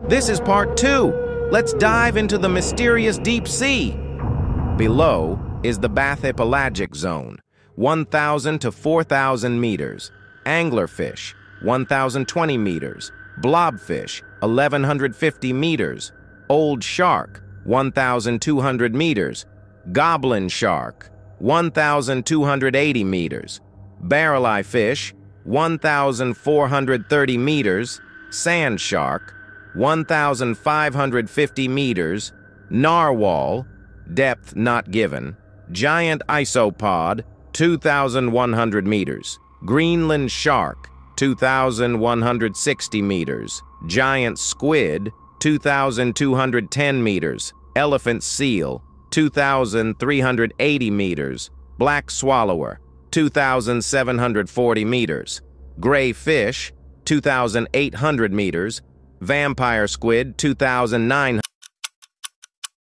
This is part 2. Let's dive into the mysterious deep sea. Below is the Bathypelagic zone, 1,000 to 4,000 meters. Anglerfish, 1,020 meters. Blobfish, 1,150 meters. Old shark, 1,200 meters. Goblin shark, 1,280 meters. Barrel-eye fish, 1,430 meters. Sand shark, 1,550 meters. Narwhal, depth not given. Giant isopod, 2,100 meters. Greenland shark, 2,160 meters. Giant squid, 2,210 meters. Elephant seal, 2,380 meters. Black swallower, 2,740 meters. Gray fish, 2,800 meters. Vampire squid, 2,900